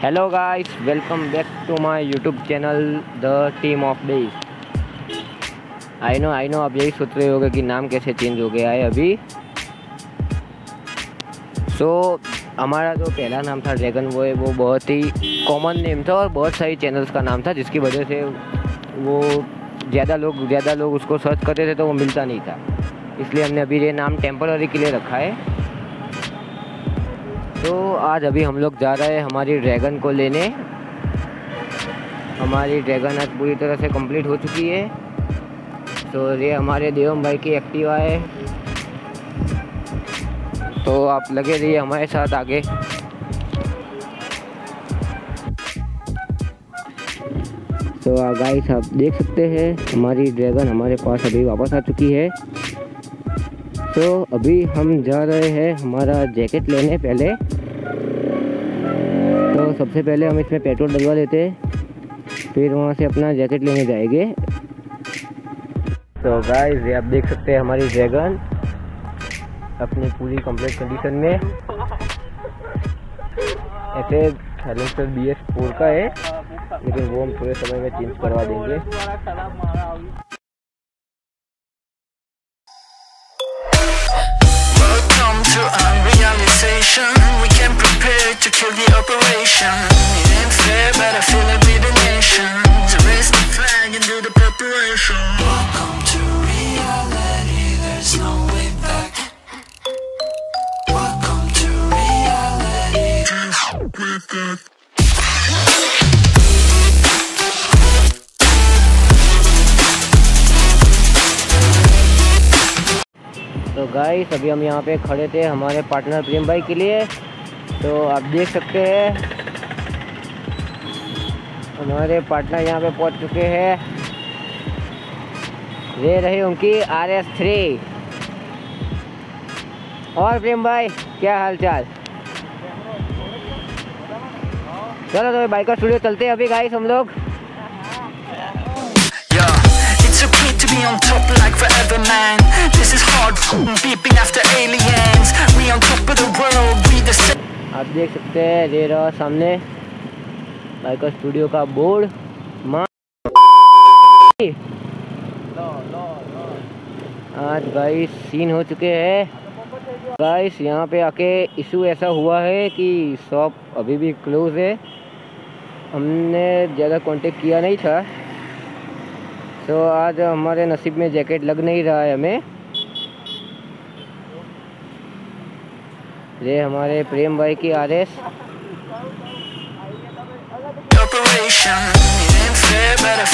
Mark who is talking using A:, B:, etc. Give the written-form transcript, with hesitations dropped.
A: Hello guys, welcome back to my YouTube channel the team of days. I know आप यही सोच रहे होगे कि नाम कैसे चेंज हो गया है अभी। हमारा जो पहला नाम था ड्रैगन वो बहुत ही कॉमन नेम था और बहुत सारी चैनल्स का नाम था, जिसकी वजह से वो ज़्यादा लोग उसको सर्च करते थे तो वो मिलता नहीं था। इसलिए हमने अभी ये नाम टेम्पररी के लिए रखा है। तो आज अभी हम लोग जा रहे हैं हमारी ड्रैगन को लेने। हमारी ड्रैगन आज पूरी तरह से कंप्लीट हो चुकी है। तो ये हमारे देवम भाई की एक्टिवा है, तो आप लगे रहिए हमारे साथ आगे। तो गाइस, आप देख सकते हैं हमारी ड्रैगन हमारे पास अभी वापस आ चुकी है। तो अभी हम जा रहे हैं हमारा जैकेट लेने। तो सबसे पहले हम इसमें पेट्रोल डलवा लेते हैं, फिर वहाँ से अपना जैकेट लेने जाएंगे। तो गाइस, ये आप देख सकते हैं हमारी ड्रैगन अपनी पूरी कंप्लीट कंडीशन में। ऐसे साइलेंसर BS4 का है, लेकिन वो हम थोड़े समय में चेंज करवा देंगे।
B: We came prepared to kill the operation. It ain't fair, but I feel like we're the nation. To raise the flag and do the preparation. Welcome to reality, there's no way back. Welcome to reality.
A: तो guys, अभी हम यहाँ पे खड़े थे हमारे partner प्रेम भाई के लिए। तो आप देख सकते हैं हमारे पार्टनर यहाँ पे पहुँच चुके हैं। ये रही उनकी RS3। और प्रेम भाई, क्या हाल चाल? चलो तो बाइकर स्टूडियो चलते हैं अभी गाइस हम लोग।
B: Okay to be on top like forever, man. This is hard, beeping after aliens. We on top of the world, we the same.
A: आप देख सकते हैं ये रहा सामने बाइकर स्टूडियो का बोर्ड। आज गाइस सीन हो चुके हैं। गाइस, यहाँ पे आके इशू ऐसा हुआ है कि शॉप अभी भी क्लोज है। हमने ज़्यादा कांटेक्ट किया नहीं था, तो आज हमारे नसीब में जैकेट लग नहीं रहा है हमें। ये हमारे प्रेम भाई की RS।